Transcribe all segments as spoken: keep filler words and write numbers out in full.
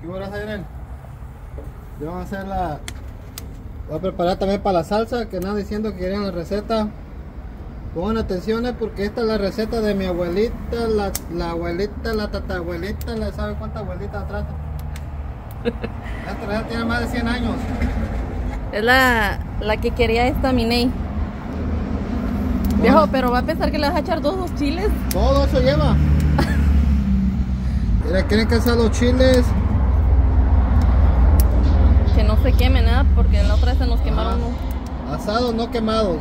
¿Qué voy a hacer? Yo voy a hacer la... Voy a preparar también para la salsa, que nada diciendo que querían la receta. Pongan atención, eh, porque esta es la receta de mi abuelita, la, la abuelita, la tatabuelita, la sabe cuánta abuelita atrás. Esta receta tiene más de cien años. Es la, la que quería esta Minei. Viejo, pero va a pensar que le vas a echar todos los chiles. Todo eso lleva. Mira, quieren que hacer los chiles. Que no se quemen, nada, porque la otra vez se nos quemaron uno. Asados, no quemados.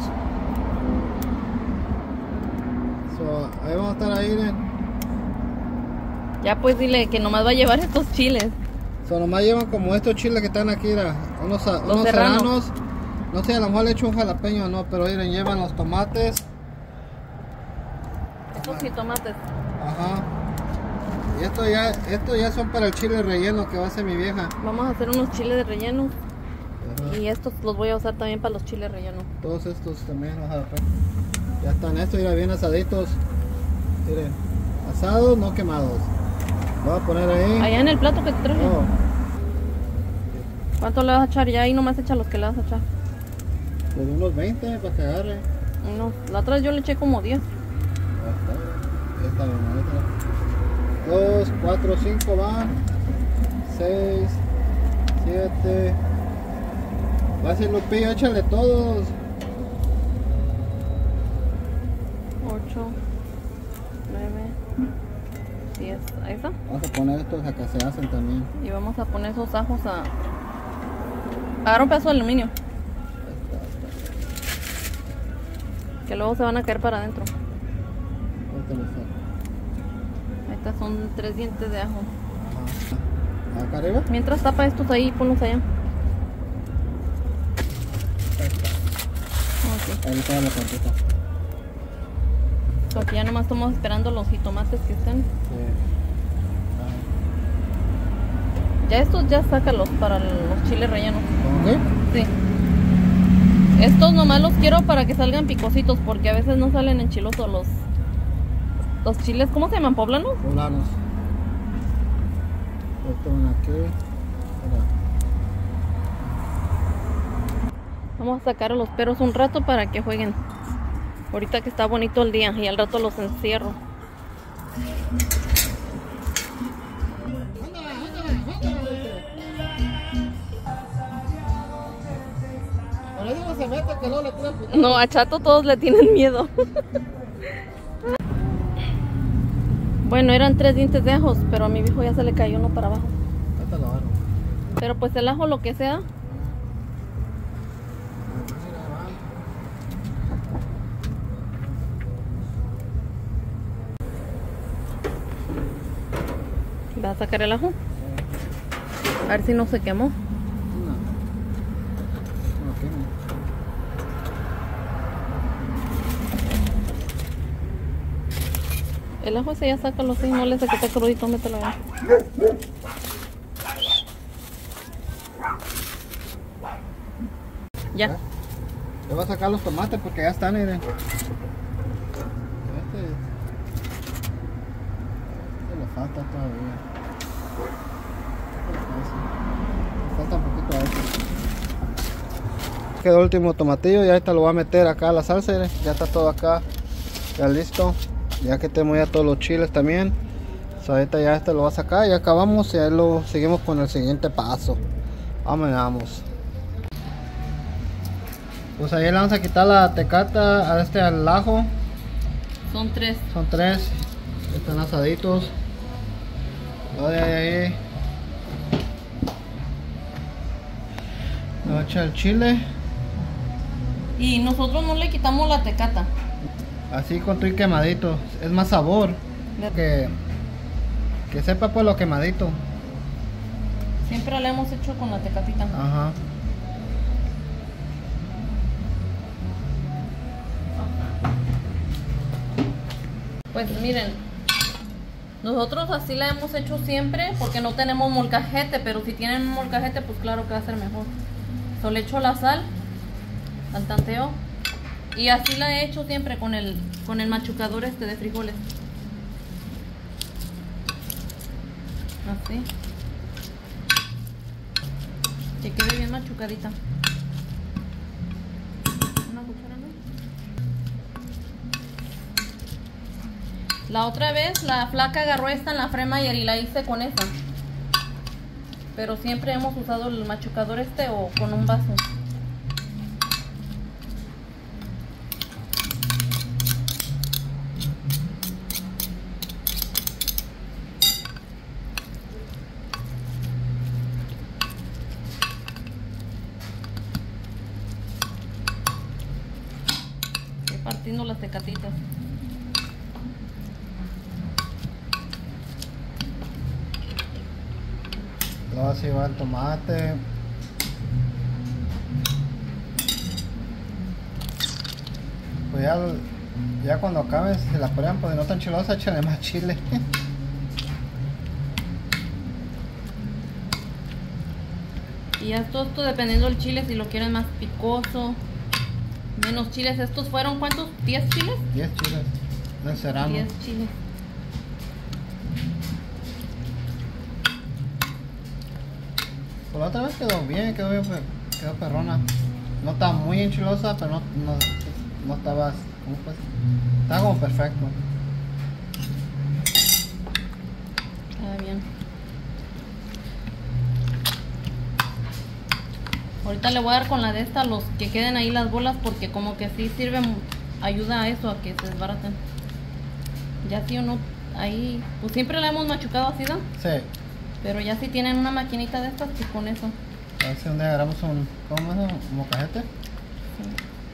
So, ahí vamos a estar ahí, miren. Ya pues dile que nomás va a llevar estos chiles. So, nomás llevan como estos chiles que están aquí, mira, unos, Los unos serranos. serranos. No sé, a lo mejor le echo un jalapeño o no, pero miren, llevan los tomates. Estos jitomates. Ajá. Y esto ya, esto ya son para el chile relleno que va a hacer mi vieja. Vamos a hacer unos chiles de relleno. Ajá. Y estos los voy a usar también para los chiles rellenos. Todos estos también los jalapeños. Ya están estos, mira, bien asaditos. Miren, asados, no quemados. Voy a poner ahí. Allá en el plato que te traje. Oh, ¿Cuánto le vas a echar? Ya ahí nomás echa los que le vas a echar. pues unos veinte para que agarre. No, la otra vez yo le eché como diez. Ya está bien, ahorita. dos, cuatro, cinco van. seis, siete. Va a ser Lupillo, échale todos. ocho, nueve, diez. Ahí está. Vamos a poner estos acá se hacen también. Y vamos a poner esos ajos a... Agarra un pedazo de aluminio. Que luego se van a caer para adentro. Ahorita lo saco. Ahí está, son tres dientes de ajo. Ajá. Acá arriba. Mientras tapa estos ahí, ponlos allá. Ahí está. Ok. Ahí está la plantita. Porque ya nomás estamos esperando los jitomates que estén. Sí. Ya estos ya sácalos para los chiles rellenos. ¿Cómo qué? Sí. Estos nomás los quiero para que salgan picositos, porque a veces no salen enchilosos los los chiles. ¿Cómo se llaman? ¿Poblanos? Poblanos. Esto una aquí. Mira. Vamos a sacar a los perros un rato para que jueguen. Ahorita que está bonito el día y al rato los encierro. Por eso no se mete que no le tiran puto. No, a Chato todos le tienen miedo. Bueno, eran tres dientes de ajos, pero a mi viejo ya se le cayó uno para abajo. Ahorita lo agarro. Pero pues el ajo, lo que sea. ¿Va a sacar el ajo? A ver si no se quemó. No. No quema. El ajo ese ya sácalo así, no le saque crudito, mételo ahí. Ya. Le voy a sacar los tomates porque ya están, miren. Este, este le falta todavía. Le falta un poquito a este. Quedó el último tomatillo y ahorita lo voy a meter acá a la salsa, miren. Ya está todo acá, ya listo. Ya que tenemos ya todos los chiles también. So, ahorita ya este lo va a sacar y acabamos y ahí lo seguimos con el siguiente paso. Vamos, vamos. Pues ahí le vamos a quitar la tecata a este al ajo. Son tres. Son tres. Están asaditos. Lo de ahí. Le voy a echar el chile. Y nosotros no le quitamos la tecata. Así con todo y quemadito. Es más sabor. Que, que sepa pues lo quemadito. Siempre la hemos hecho con la tecatita. Ajá. Pues miren, nosotros así la hemos hecho siempre porque no tenemos molcajete, pero si tienen un molcajete pues claro que va a ser mejor. So, le echo la sal al tanteo y así la he hecho siempre con el, con el machucador este de frijoles. Así. Que quede bien machucadita. Una cuchara, ¿no? La otra vez la flaca agarró esta en la Fremayer y la hice con esa. Pero siempre hemos usado el machucador este o con un vaso. Estoy partiendo las tecatitas. Luego así va el tomate. Pues ya, ya cuando acabes, si la prueban pues no tan chilosa, échale más chile. Y ya todo esto dependiendo del chile, si lo quieren más picoso, menos chiles. ¿Estos fueron cuántos? ¿diez chiles? diez chiles de serrano. diez chiles. Por la otra vez quedó bien, quedó bien, quedó perrona. No estaba muy enchilosa, pero no, no, no estaba, ¿cómo pues? Estaba como perfecto. Está bien. Ahorita le voy a dar con la de esta los que queden ahí las bolas, porque como que sí sirve, ayuda a eso, a que se desbaraten. Ya sí o no, ahí, pues siempre la hemos machucado así, ¿no? Sí. Pero ya si tienen una maquinita de estas, pues con eso. A ver si un día agarramos un, ¿cómo es? ¿Un mocajete? Sí.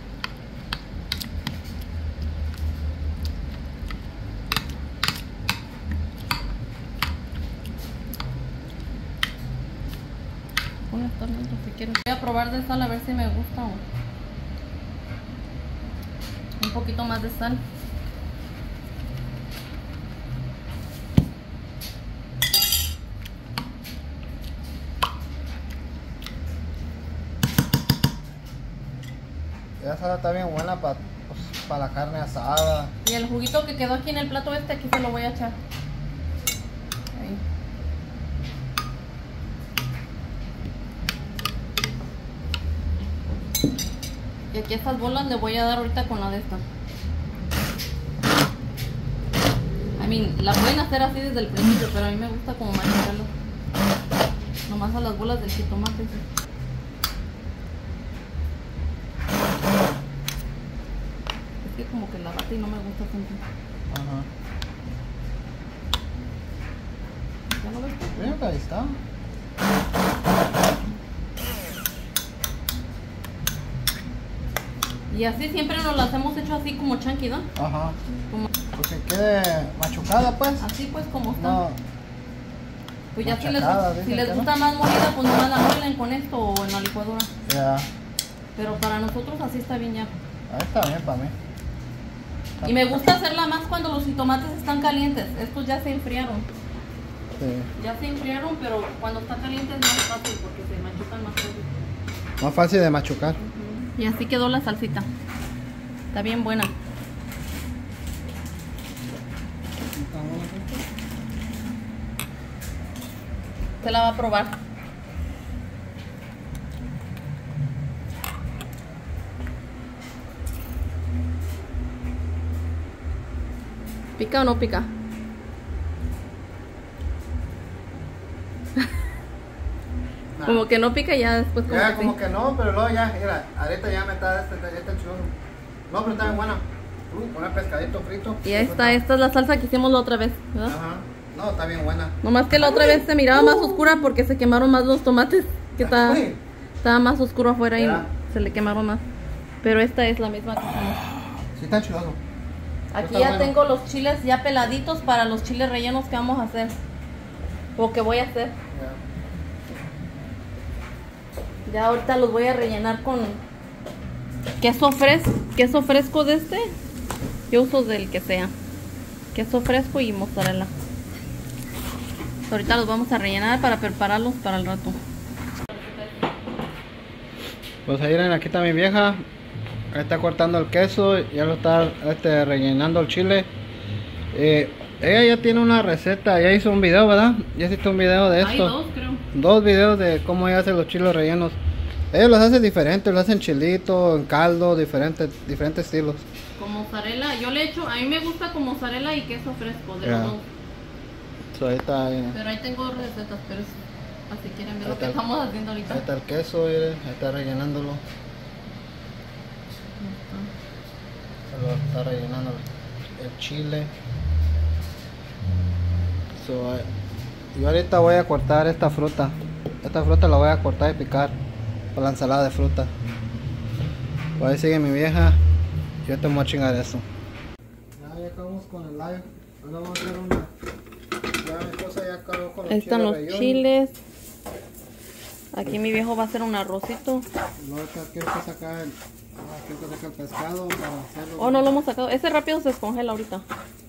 Ponle esta dentro si quieres. Voy a probar de sal a ver si me gusta o... un poquito más de sal. Esa salsa está bien buena para pues, pa la carne asada. Y el juguito que quedó aquí en el plato este, aquí se lo voy a echar. Ahí. Y aquí estas bolas le voy a dar ahorita con la de esta. I mean, la pueden hacer así desde el principio, pero a mí me gusta como machacarlo. Nomás a las bolas del jitomate. Es que como que la bate y no me gusta tanto. Ajá. ¿Ya lo ves? Bien, ahí está. Y así siempre nos las hemos hecho así como chunky, ¿no? Ajá. Como, Pues que quede machucada pues. así pues como está. No. Pues ya si les, machacada, si dicen les que gusta más molida, pues nomás la muelen con esto o en la licuadora. Ya. Pero para nosotros así está bien ya. Ahí está bien para mí. Y me gusta hacerla más cuando los jitomates están calientes. Estos ya se enfriaron. Sí. Ya se enfriaron, pero cuando está caliente es más fácil porque se machucan más rápido. Más fácil de machucar. Y así quedó la salsita. Está bien buena. Se la va a probar. ¿Pica o no pica? Nah. Como que no pica ya después como Ya, que como sí. que no, pero luego ya, mira, ahorita ya me está, este, ya está chulo. No, pero está bien buena. Uh, con el pescadito frito. Y ahí está, esta es la salsa que hicimos la otra vez, ¿verdad? Ajá. No, está bien buena. Nomás que la otra vez se miraba más oscura porque se quemaron más los tomates. Que estaba, Uy. estaba más oscuro afuera y ¿Verdad? se le quemaron más. Pero esta es la misma que hicimos. Sí, está chuloso. Aquí Está ya bueno. tengo los chiles ya peladitos para los chiles rellenos que vamos a hacer. O que voy a hacer. Ya. Ya ahorita los voy a rellenar con queso fresco, queso fresco de este. Yo uso del que sea. Queso fresco y mozzarella. Ahorita los vamos a rellenar para prepararlos para el rato. Pues ahí ven, aquí está mi vieja. Ahí está cortando el queso, ya lo está este, rellenando el chile. Eh, Ella ya tiene una receta, ya hizo un video, ¿verdad? Ya hizo un video de Hay esto. dos, creo. Dos videos de cómo ella hace los chiles rellenos. Ella los hace diferentes, los hacen chilito, en caldo, diferentes, diferentes estilos. Con mozzarella, yo le echo, a mí me gusta con mozzarella y queso fresco de Yeah. los dos. So, ahí está, ahí, Pero ahí tengo recetas, pero es- así quieren ver Ahí lo que está. estamos haciendo ahorita. ahí está el queso, mire, ahí está rellenándolo. Se lo está rellenando el chile. So, eh, yo ahorita voy a cortar esta fruta. Esta fruta la voy a cortar y picar para la ensalada de fruta. Por ahí sigue mi vieja. Yo te voy a chingar eso. Ya, ya acabamos con el live. Ahora vamos a hacer una. Ya mi esposa ya acabó con los Ahí están los rellenos. chiles. Aquí mi viejo va a hacer un arrocito. Luego quiero que sacar el, ah, quiero que sacar el pescado para hacerlo. Oh, no lo hemos sacado. Ese rápido se descongela ahorita.